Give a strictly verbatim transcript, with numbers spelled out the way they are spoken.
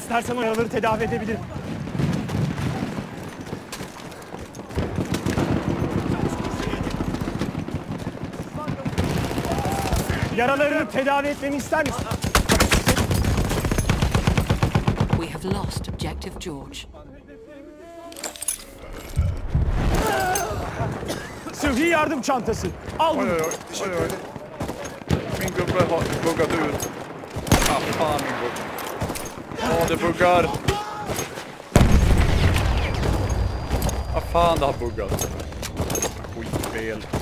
İstersen o yaraları tedavi edebilirim. Yaralarını tedavi etmemi ister misin? We have lost objective George. Sıhhi yardım çantası. Al bunu. Oj, oj, oj, oj. Min gubbe har buggat ut. Ah, fan min gubbe. Ja, det buggar. Ah, fan det har buggat. Skitspel.